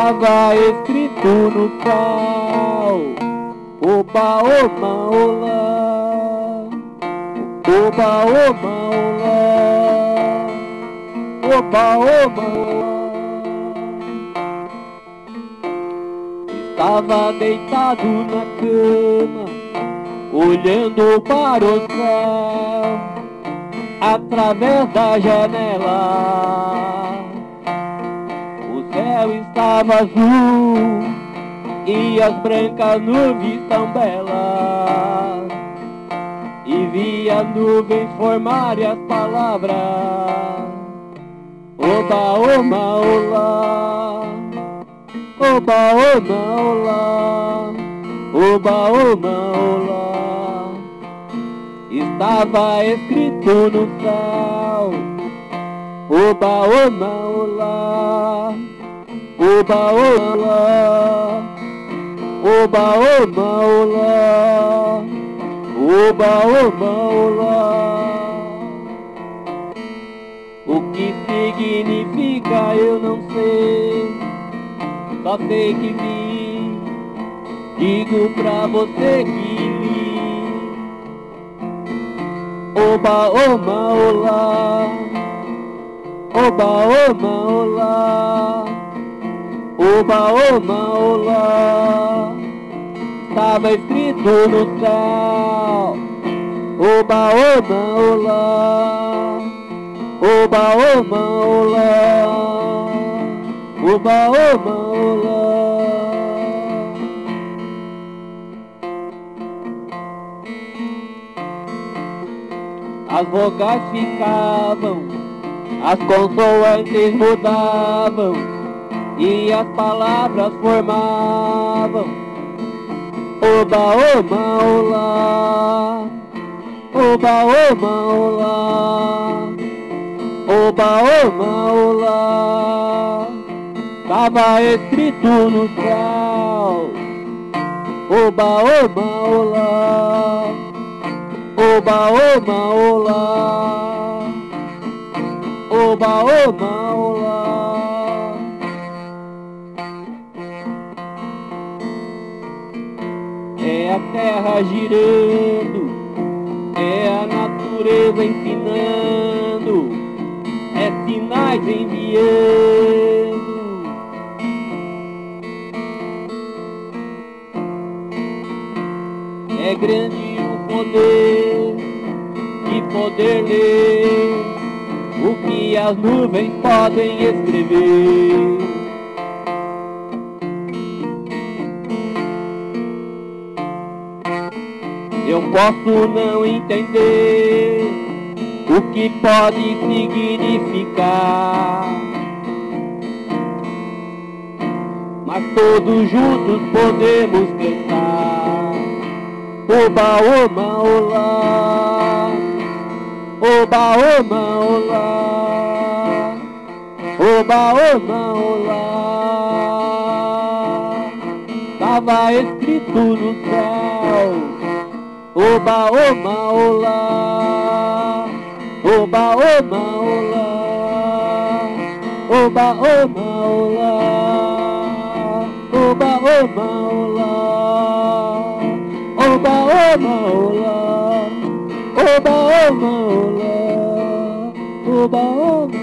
Estava escrito no céu, oba, oma, olá, oba, oma, olá, oba, oma, olá. Estava deitado na cama, olhando para o céu, através da janela. O céu estava azul e as brancas nuvens tão belas, e vi as nuvens formarem as palavras oba, oma, olá, oba, oma, olá, oba, oma, olá. Estava escrito no céu, oba, oma, olá, oba, olá, oba, oma, olá, oba, oma, olá. O que significa eu não sei, só sei que vi, digo pra você que li. Oba, oma, olá, oba, oma, olá, oba, oma, olá. Estava escrito no céu, oba, oma, olá, oba, oma, olá, oba, oma, olá. As vogais ficavam, as consoantes mudavam e as palavras formavam oba, oma, olá, oba, oma, olá, oba, oma, olá. Estava escrito no céu, oba, oma, olá, oba, oma, olá, oba, oma, olá. É a terra girando, é a natureza ensinando, é sinais enviando. É grande o poder de poder ler o que as nuvens podem escrever. Eu posso não entender o que pode significar, mas todos juntos podemos cantar oba, oma, olá, oba, oma, olá, oba, oma, olá. Estava escrito no céu, oba, oma, olá, oba, oma, olá, oba, oma, olá, oba, oma, olá, oba, oma, olá, oba, oma, olá, oba, oma.